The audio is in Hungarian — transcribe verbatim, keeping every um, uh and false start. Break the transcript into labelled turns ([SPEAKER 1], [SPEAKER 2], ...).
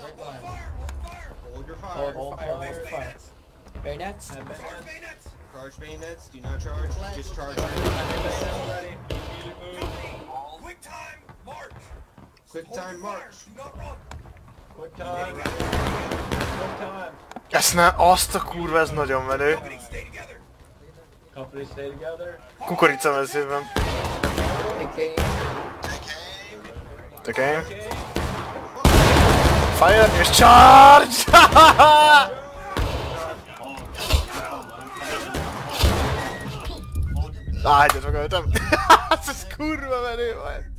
[SPEAKER 1] Hold your fire.
[SPEAKER 2] Hold, hold fire, hold fire. Bayonets?
[SPEAKER 1] Charge bayonets, do not charge, just charge.
[SPEAKER 3] Quick time march!
[SPEAKER 1] Quick time march!
[SPEAKER 3] Quick time! Quick time!
[SPEAKER 4] Ezt ne, azt a kurva, ez nagyon menő.
[SPEAKER 3] Company stay together.
[SPEAKER 4] Kukorica mezőben. The game. Fire és charge! Á, egyet megöltem. Ez kurva menő vagy.